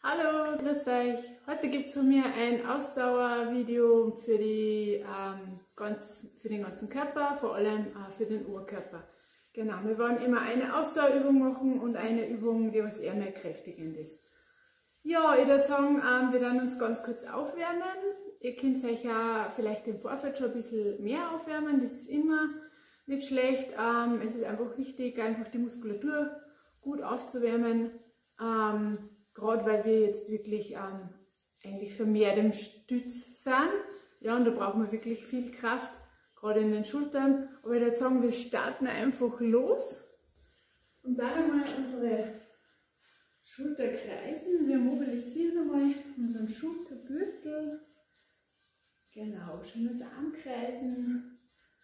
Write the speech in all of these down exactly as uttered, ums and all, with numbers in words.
Hallo, grüß euch. Heute gibt es von mir ein Ausdauervideo für, die, ähm, ganz, für den ganzen Körper, vor allem äh, für den Oberkörper. Genau, wir wollen immer eine Ausdauerübung machen und eine Übung, die was eher mehr kräftigend ist. Ja, ich würde sagen, ähm, wir werden uns ganz kurz aufwärmen. Ihr könnt euch ja vielleicht im Vorfeld schon ein bisschen mehr aufwärmen, das ist immer nicht schlecht. Ähm, es ist einfach wichtig, einfach die Muskulatur gut aufzuwärmen. Ähm, Gerade weil wir jetzt wirklich ähm, eigentlich vermehrt im Stütz sind. Ja, und da brauchen wir wirklich viel Kraft, gerade in den Schultern. Aber ich würde sagen, wir starten einfach los. Und dann einmal unsere Schulter kreisen. Wir mobilisieren einmal unseren Schultergürtel. Genau, schönes Armkreisen.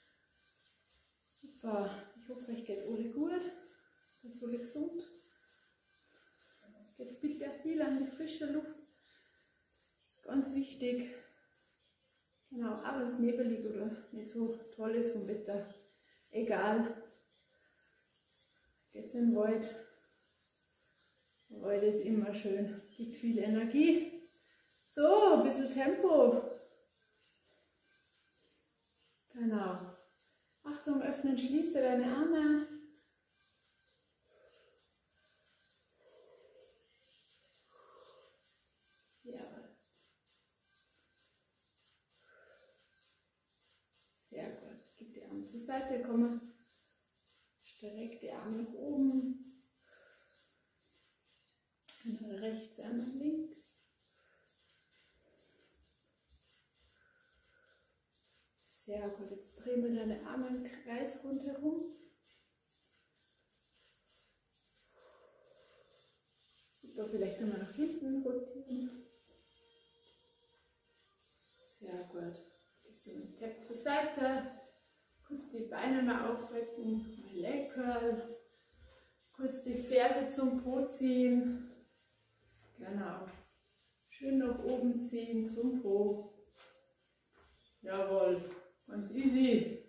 Super, ich hoffe, euch geht es alle gut. Seid alle gesund. Jetzt bitte viel an die frische Luft. Das ist ganz wichtig. Genau, aber es ist nebelig oder nicht so toll ist vom Wetter. Egal. Geht's in den Wald. Der Wald ist immer schön. Gibt viel Energie. So, ein bisschen Tempo. Genau. Achtung, öffnen, schließe deine Arme. Sehr gut. Gib die Arme zur Seite, komme. Streck die Arme nach oben. Einmal rechts, einmal links. Sehr gut. Jetzt drehen wir deine Arme im Kreis rundherum. Super, vielleicht einmal nach hinten rotieren. Sehr gut. So einen Tap zur Seite, kurz die Beine mal aufrecken, mal Leg Curl, kurz die Ferse zum Po ziehen, genau, schön nach oben ziehen zum Po, jawohl, ganz easy,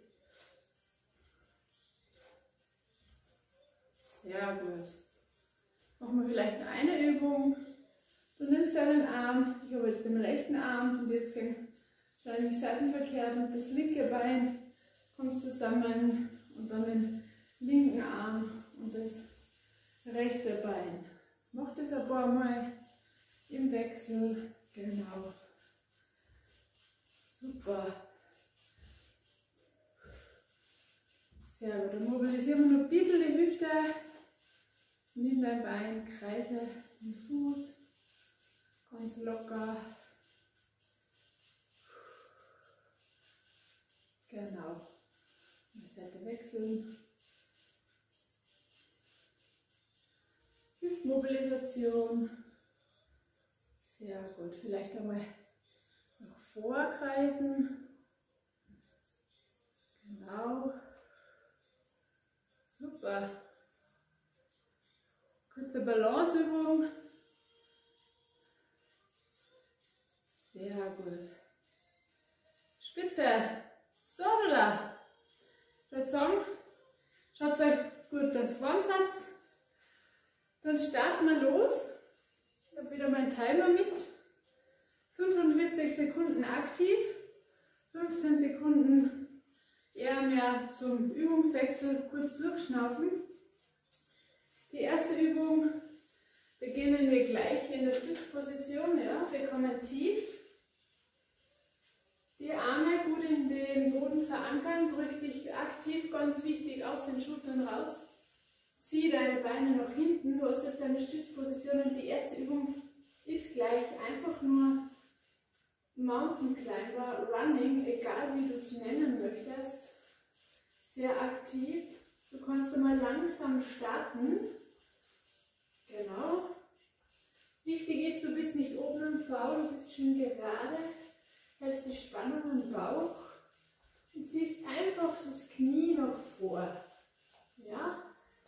sehr gut. Machen wir vielleicht noch eine Übung, du nimmst deinen Arm, ich habe jetzt den rechten Arm, von dir ist kein wahrscheinlich seitenverkehrt und das linke Bein kommt zusammen und dann den linken Arm und das rechte Bein. Mach das ein paar Mal im Wechsel. Genau. Super. Sehr gut. Dann mobilisieren wir noch ein bisschen die Hüfte. Nimm dein Bein, kreise den Fuß ganz locker. Genau. Die Seite wechseln. Hüftmobilisation. Sehr gut. Vielleicht einmal nach vorkreisen. Genau. Super. Kurze Balanceübung. Sehr gut. Spitze. So, da. Ich würde sagen, schaut euch gut das Warmsatz. Dann starten wir los. Ich habe wieder meinen Timer mit. fünfundvierzig Sekunden aktiv, fünfzehn Sekunden eher mehr zum Übungswechsel, kurz durchschnaufen. Die erste Übung beginnen wir gleich in der Stützposition. Ja, wir kommen tief. Die Arme gut in den Boden verankern, drück dich aktiv, ganz wichtig, aus den Schultern raus. Zieh deine Beine nach hinten, du hast jetzt deine Stützposition und die erste Übung ist gleich einfach nur Mountain Climber, Running, egal wie du es nennen möchtest. Sehr aktiv. Du kannst einmal langsam starten. Genau. Wichtig ist, du bist nicht oben im V, du bist schön gerade. Hältst die Spannung im Bauch und ziehst einfach das Knie nach vor. Ja?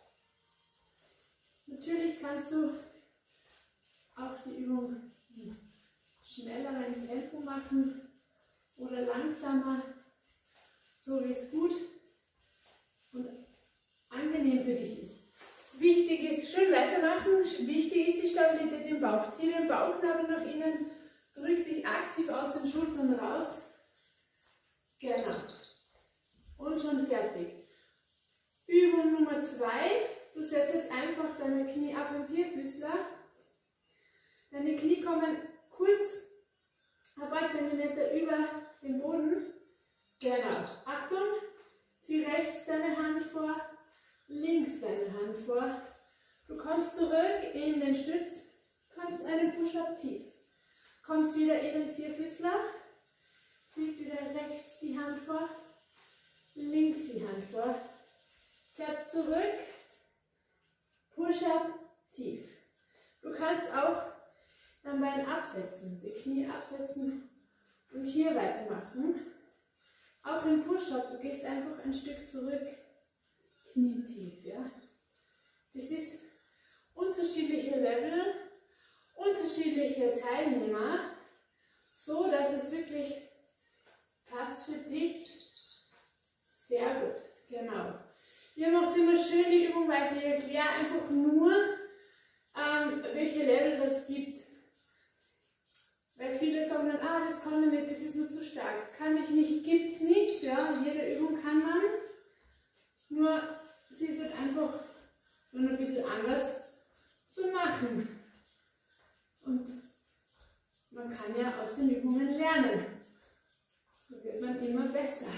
Natürlich kannst du auch die Übung in schnellerem Tempo machen oder langsamer, so wie es gut und angenehm für dich ist. Wichtig ist, schön weitermachen. Wichtig ist die Stabilität im Bauch. Zieh den Bauchnabel nach innen. Drück dich aktiv aus den Schultern raus. Genau. Und schon fertig. Übung Nummer zwei. Du setzt jetzt einfach deine Knie ab im Vierfüßler. Deine Knie kommen kurz ein paar Zentimeter über den Boden. Genau. Achtung. Zieh rechts deine Hand vor, links deine Hand vor. Du kommst zurück in den Stütz, kommst einen Push-Up tief. Kommst wieder in den Vierfüßler, ziehst wieder rechts die Hand vor, links die Hand vor. Tap zurück, Push-Up tief. Du kannst auch dein Bein absetzen, die Knie absetzen und hier weitermachen. Auch im Push-Up, du gehst einfach ein Stück zurück, knietief, ja. Das ist unterschiedliche Level, unterschiedliche Teilnehmer, so dass es wirklich passt für dich. Sehr gut, genau. Ihr macht immer schön die Übung weiter, ich erkläre einfach nur, ähm, welche Level das gibt. Weil viele sagen dann, ah, das kann ich nicht, das ist nur zu stark. Kann ich nicht, gibt es nicht. Ja, jede Übung kann man. Nur sie ist halt einfach nur ein bisschen anders zu machen. Und man kann ja aus den Übungen lernen. So wird man immer besser.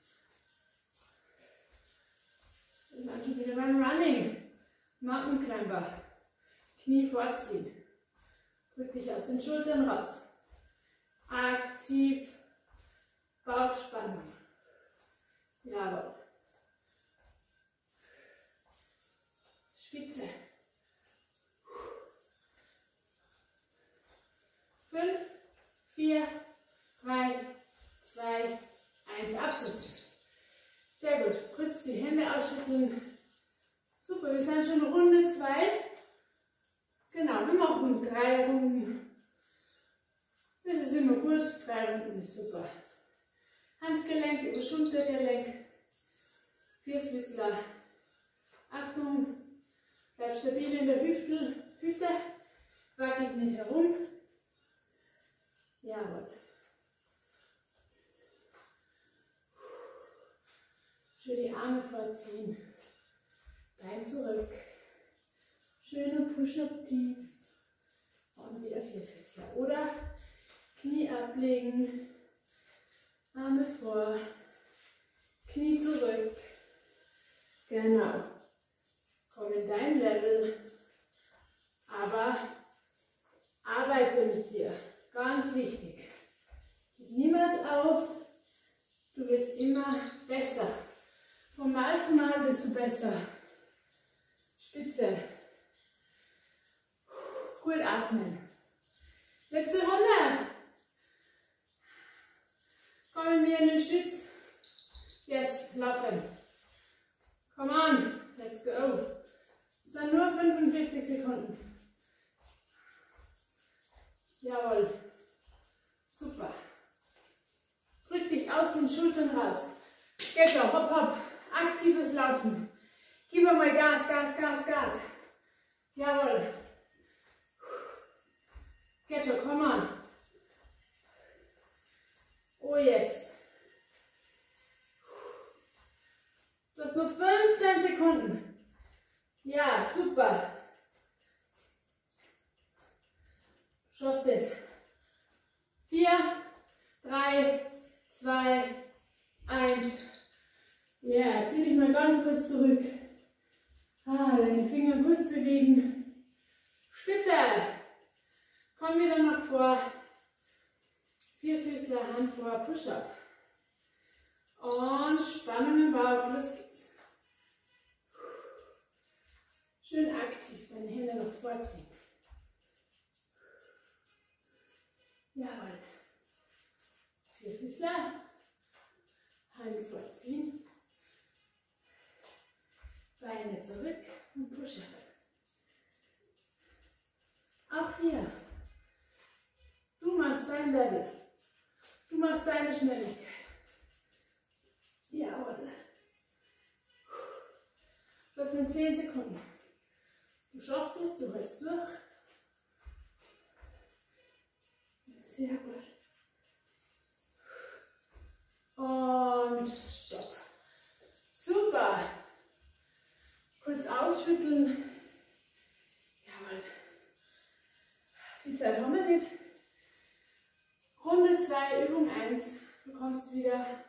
Und dann schon wieder beim Running. Mountain Climber. Knie vorziehen. Drück dich aus den Schultern raus. Aktiv Bauchspannung. Jawohl. Spitze. Fünf, vier, drei, zwei, eins. Absitzen. Sehr gut. Kurz die Hände ausschütteln. Super, wir sind schon Runde zwei. Genau, wir machen drei Runden. Das ist immer gut, drei Runden ist super. Handgelenk über Schultergelenk, Vierfüßler. Achtung, bleib stabil in der Hüfte, Hüfte, wackelt nicht herum. Jawohl. Schön die Arme vorziehen, Bein zurück. Schöner Push-Up tief und wieder Vierfüßler. Oder Knie ablegen, Arme vor, Knie zurück. Genau. Komm in dein Level, aber arbeite mit dir. Ganz wichtig. Gib niemals auf, du wirst immer besser. Von Mal zu Mal bist du besser. Spitze. Gut atmen. Letzte Runde. Kommen wir in den Stütz. Yes, laufen. Come on, let's go. Es sind nur fünfundvierzig Sekunden. Jawohl. Super. Drück dich aus den Schultern raus. Geht schon, hopp, hopp. Aktives Laufen. Gib mal Gas, Gas, Gas, Gas. Jawohl. Geht schon, come on. Oh yes. Du hast nur fünfzehn Sekunden. Ja, super. Du schaffst es. vier, drei, zwei, eins. Ja, zieh dich mal ganz kurz zurück. Ah, deine Finger kurz bewegen. Spitze. Komm wieder nach vor. Vierfüßler, Hand vor, Push-Up. Und Spannung im Bauch. Los geht's. Schön aktiv, deine Hände noch vorziehen. Jawohl. Vierfüßler. Hand vorziehen. Beine zurück und Push-Up. Auch hier. Du machst dein Level. Du machst deine Schnelligkeit. Jawohl. Du hast nur zehn Sekunden. Du schaffst es, du hältst durch. Sehr gut. Und stopp. Super. Kurz ausschütteln. Jawohl. Viel Zeit haben wir nicht. Runde zwei, Übung eins. Du kommst wieder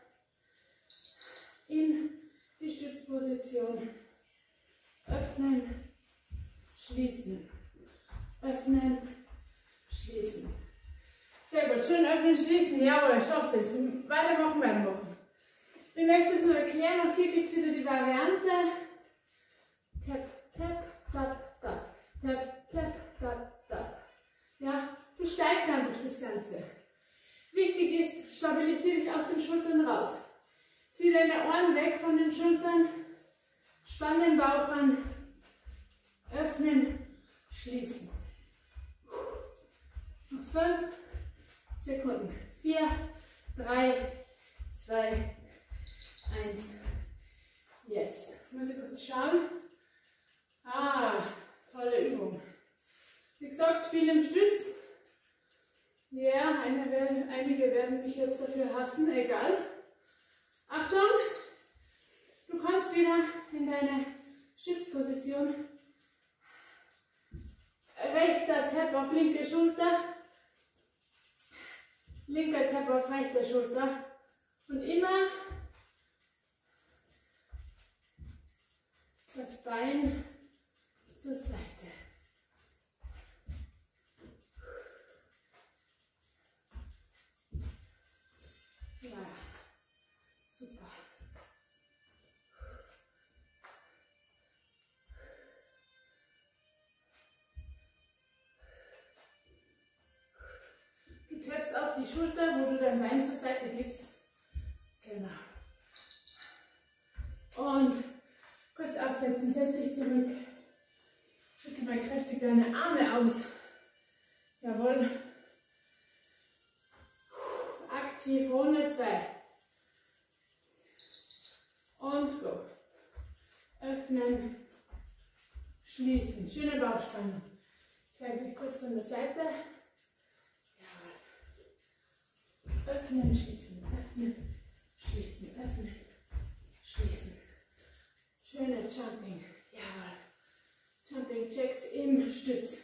in die Stützposition. Öffnen, schließen. Öffnen, schließen. Sehr gut. Schön öffnen, schließen. Jawohl, schaffst du es. Weitermachen, weitermachen. Ich möchte es nur erklären. Auch hier gibt es wieder die Variante. Tap, tap, tap, tap. Tap, tap, tap, tap. Ja, du steigst einfach das Ganze. Wichtig ist, stabilisiere dich aus den Schultern raus. Zieh deine Ohren weg von den Schultern. Spann den Bauch an. Öffnen, schließen. Noch fünf Sekunden. Vier, drei, zwei, eins. Yes. Muss ich kurz schauen. Ah, tolle Übung. Wie gesagt, viel im Stütz. Ja, eine, einige werden mich jetzt dafür hassen, egal. Achtung! Du kommst wieder in deine Stützposition. Rechter Tap auf linke Schulter. Linker Tap auf rechter Schulter. Und immer das Bein zur Seite. Ja, super. Du tappst auf die Schulter, wo du dein Bein zur Seite gibst. Genau. Und kurz absetzen, setz dich zurück. Schüttel mal kräftig deine Arme aus. Jawohl. Aktiv, Runde zwei. Und go. Öffnen, schließen. Schöne Bauchspannung. Ich zeige es euch kurz von der Seite. Jawohl. Öffnen, schließen, öffnen, schließen, öffnen, schließen. Schöne Jumping. Jawohl. Jumping Jacks im Stütz.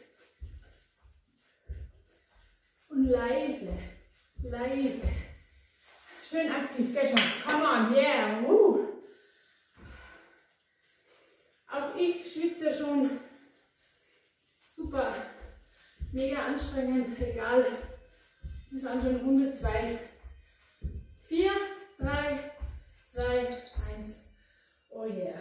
Und leise, leise. Schön aktiv, geh schon. Come on, yeah. Woo. Auch ich schwitze schon. Super. Mega anstrengend, egal. Wir sind schon Runde zwei. vier, drei, zwei, eins. Oh yeah.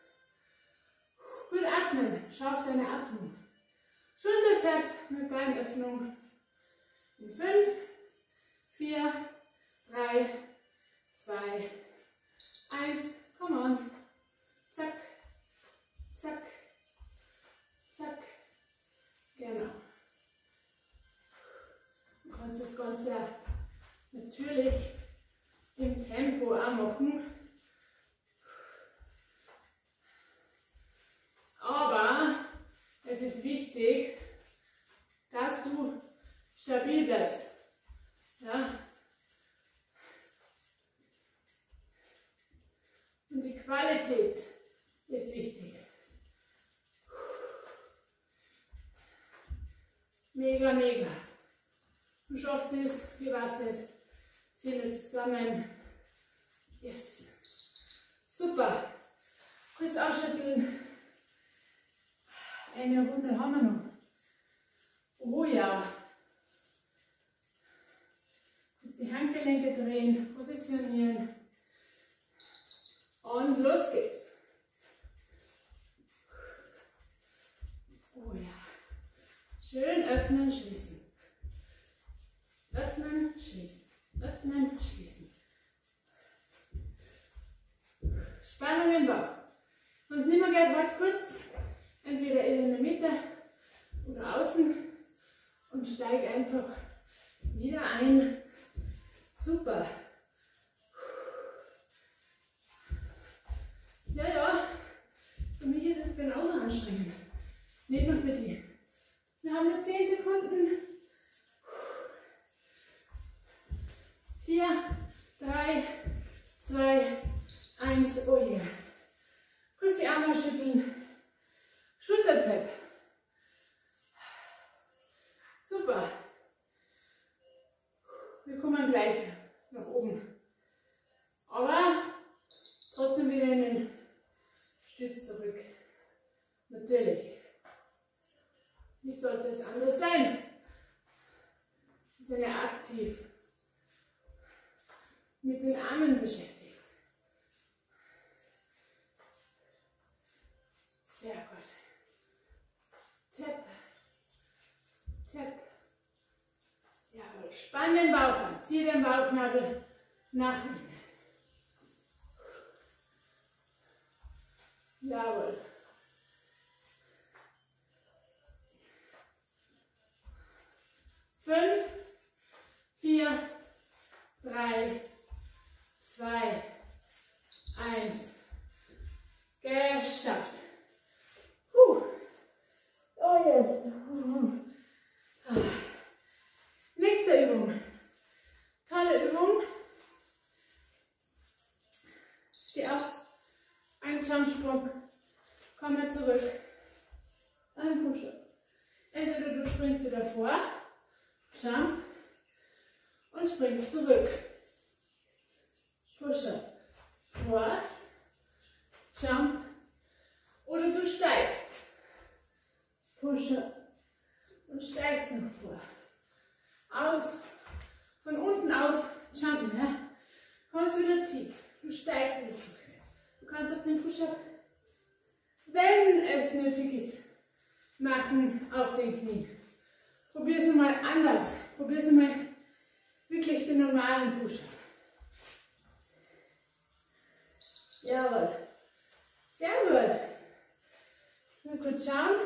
Gut atmen. Schau auf deine Atmung. Schultertap mit Beinöffnung. In fünf, vier, drei, zwei, eins. Come on. Zack, zack, zack. Genau. Du kannst das Ganze natürlich im Tempo auch machen. Aber es ist wichtig, dass du stabil bleibst. Ja? Und die Qualität ist wichtig. Mega, mega. Du schaffst es, wie war's das? Zähne zusammen. Yes. Super. Kurz ausschütteln. Eine Runde haben wir noch. Oh ja. Die Handgelenke drehen, positionieren. Und los geht's. Oh ja. Schön öffnen, schließen. Öffnen, schließen. Öffnen, schließen. Spannung im Bauch. Wenn es nicht mehr geht, halt kurz. Entweder in der Mitte oder außen. Und steig einfach wieder ein. Super. Ja, ja. Für mich ist es genauso anstrengend. Wir kommen gleich nach oben. Aber trotzdem wieder in den Stütz zurück. Natürlich. Wie sollte es anders sein? Wir sind ja aktiv mit den Armen beschäftigt. Sehr gut. Tap. Tap. Jawohl. Spann den Bauch an. Zieh den Bauchnabel nach innen. Jawohl. Fünf, vier, drei, zwei, eins. Geschafft. Puh. Oh yeah. Nächste Übung. Tolle Übung. Steh auf. Ein Jumpsprung. Komme zurück. Ein Push-Up. Entweder du springst wieder vor, Jump und springst zurück. Push-Up. Vor, Jump oder du steigst. Push-Up und steigst noch vor. Aus, von unten aus jumpen, ja? Kommst wieder tief. Du steigst wieder zurück. Du kannst auch den Push-Up, wenn es nötig ist, machen auf den Knien. Probier es mal anders. Probier es mal wirklich den normalen Push-Up. Jawohl. Sehr gut. Mal kurz schauen.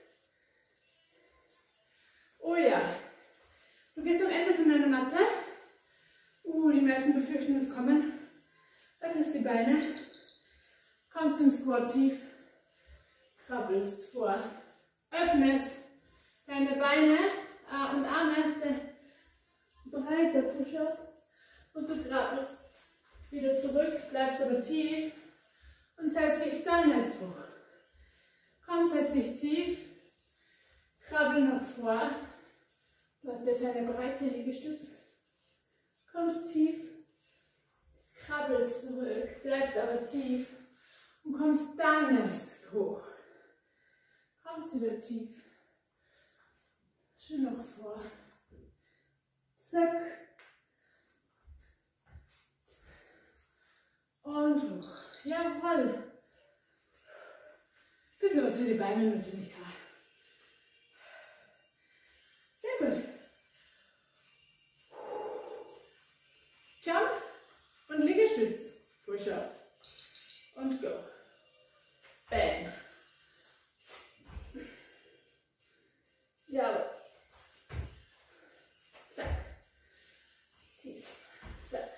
Oh ja. Du gehst am Ende von deiner Matte. Uh, die meisten befürchten es kommen. Öffnest die Beine. Kommst im Squat tief. Krabbelst vor. Öffnest deine Beine äh, und Arme. Breiter Push-Up. Und du krabbelst wieder zurück. Bleibst aber tief. Und setz dich dann erst hoch. Komm, setz dich tief. Krabbel nach vor. Du hast jetzt eine breite Liegestütz. Kommst tief. Krabbelst zurück. Bleibst aber tief. Und kommst dann erst hoch. Kommst wieder tief. Schön noch vor. Zack. Und hoch. Jawohl. Bisschen was für die Beine natürlich. Sehr gut. Jump und Liegestütz. Push-Up. Und go. Bang. Jawohl. Zack. Tief. Zack.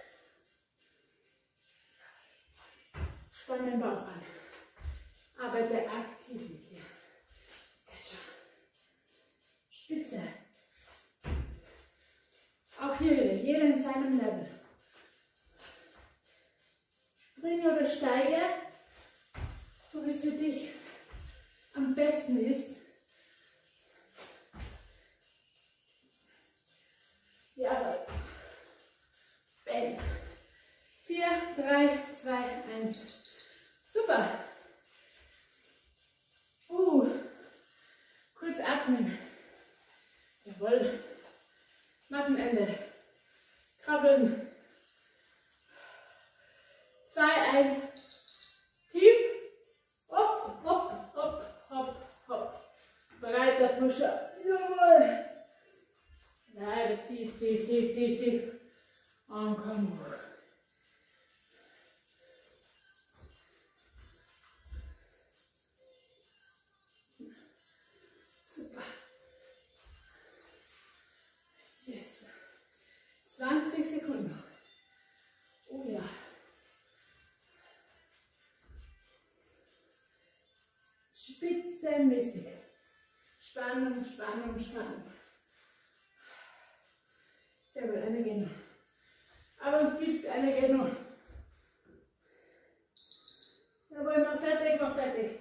Spann den Bauch an. Arbeite aktiv mit dir. Catcher. Spitze. Auch hier wieder, jeder in seinem Level. Springe oder steige, so wie es für dich am besten ist. Jawohl. Bang. vier, drei, zwei, eins. Super. Uh. Kurz atmen. Jawohl. Mattenende. Krabbeln. zwei, eins. Tief. Hopp, hopp, hopp, hopp, hopp. Breiter Push-Up. Jawohl. Bleibe tief, tief, tief, tief, tief. Und komm hoch. Super. Yes. zwanzig Sekunden noch. Oh ja. Spitzenmäßig. Spannung, Spannung, Spannung. Sehr gut, eine geht noch. Aber uns piepst, eine geht noch. Jawohl, mach fertig, mach fertig.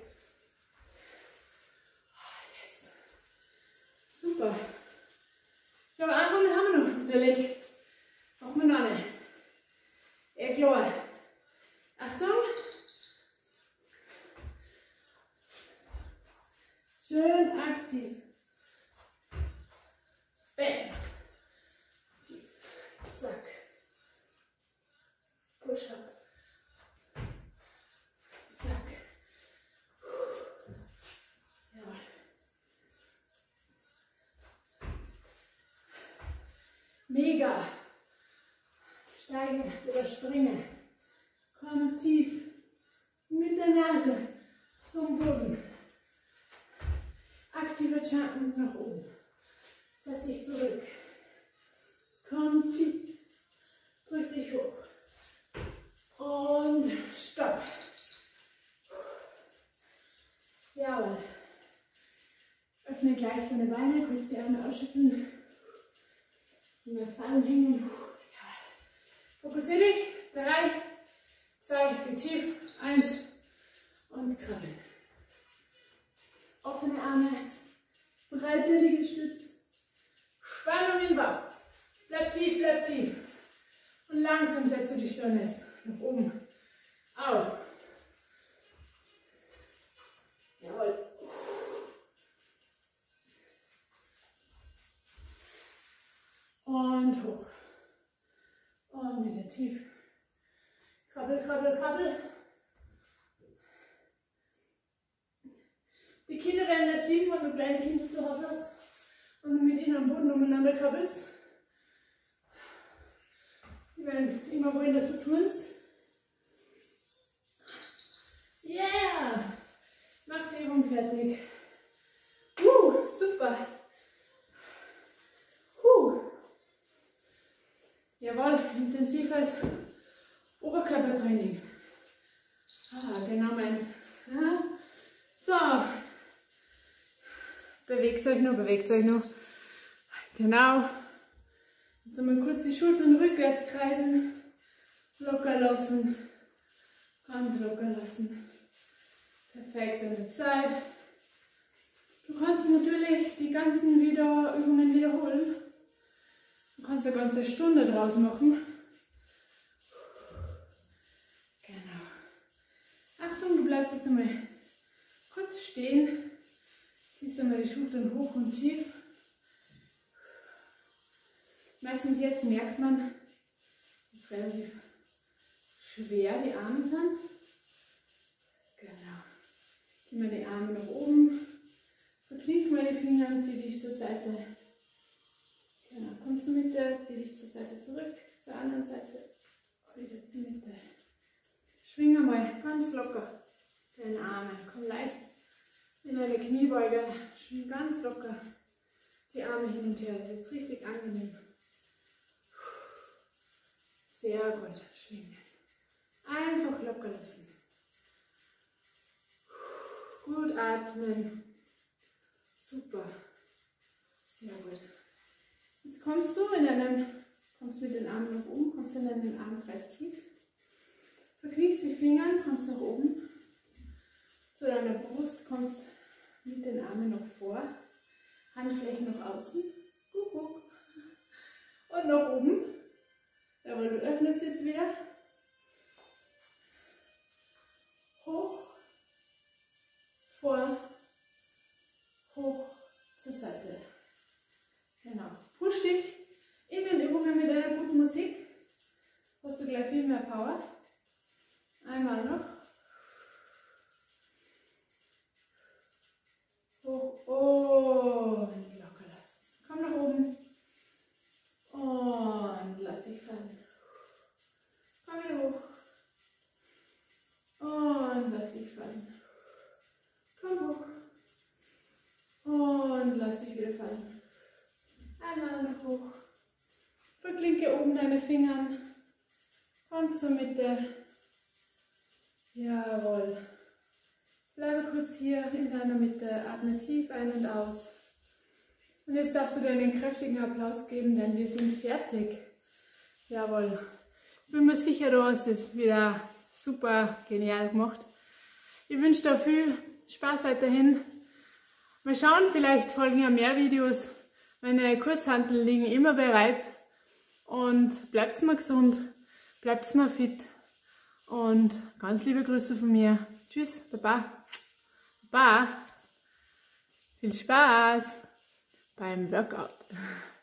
Yes. Super. Ich glaube, eine Runde haben wir noch, natürlich. Schön aktiv. Bam. Tief. Zack. Push-up. Zack. Jawohl. Mega. Steige oder springe. Komm tief mit der Nase zum Boden. Aktiver Jump nach oben. Setz dich zurück. Komm tief. Drück dich hoch. Und stopp. Jawohl. Öffne gleich deine Beine, kurz die Arme ausschütteln. So mehr fallen hängen. Fokussiere dich. Drei, zwei, geh tief. Eins und krabbeln. Offene Arme. Breite Liegestütz. Spannung im Bauch. Bleib tief, bleib tief. Und langsam setzt du dich dann erst nach oben auf. Jawohl. Und hoch. Und wieder tief. Krabbel, krabbel, krabbel. Die Kinder werden es lieben, wenn du kleine Kinder zu Hause hast und du mit ihnen am Boden umeinander krabbelst. Die werden immer wollen, dass du turnst. Yeah! Mach die Übung fertig. Uh, super. Uh. Jawohl, intensives Oberkörpertraining. Ah, genau meins. Ja. So. Bewegt euch nur, bewegt euch nur. Genau. Jetzt einmal kurz die Schultern rückwärts kreisen. Locker lassen. Ganz locker lassen. Perfekt, an der Zeit. Du kannst natürlich die ganzen wieder Übungen wiederholen. Du kannst eine ganze Stunde draus machen. Genau. Achtung, du bleibst jetzt einmal kurz stehen. Ziehst einmal die Schultern hoch und tief. Meistens jetzt merkt man, dass es relativ schwer die Arme sind. Genau. Gib mal die Arme nach oben. Verknick mal die Finger und zieh dich zur Seite. Genau, komm zur Mitte, zieh dich zur Seite zurück, zur anderen Seite, wieder zur Mitte. Schwinge mal ganz locker deine Arme, komm leicht in eine Kniebeuge, schwing ganz locker die Arme hin und her, das ist jetzt richtig angenehm. Sehr gut, schwingen. Einfach locker lassen. Gut atmen. Super. Sehr gut. Jetzt kommst du in einem, kommst mit den Armen nach oben, kommst in einen Armkreis tief. Verknickst die Finger, kommst nach oben. Zu deiner Brust, kommst mit den Armen noch vor. Handflächen nach außen. Kuckuck. Und nach oben. Jawohl, du öffnest jetzt wieder. Hoch. Vor. Hoch zur Seite. Genau. Push dich in den Übungen mit einer guten Musik. Hast du gleich viel mehr Power. Einmal noch. Hoch und locker lassen. Komm nach oben. Und lass dich fallen. Komm wieder hoch. Und lass dich fallen. Komm hoch. Und lass dich wieder fallen. Einmal noch hoch. Verklinke oben deine Finger. Komm zur Mitte. Jawohl. Bleibe kurz hier in deiner Mitte. Atme tief ein und aus. Und jetzt darfst du dir einen kräftigen Applaus geben, denn wir sind fertig. Jawohl. Ich bin mir sicher, du hast es wieder super genial gemacht. Ich wünsche dir viel Spaß weiterhin. Mal schauen, vielleicht folgen ja mehr Videos. Meine Kurzhanteln liegen immer bereit. Und bleibt mal gesund, bleibt mal fit. Und ganz liebe Grüße von mir. Tschüss, Baba. Baba. Viel Spaß beim Workout.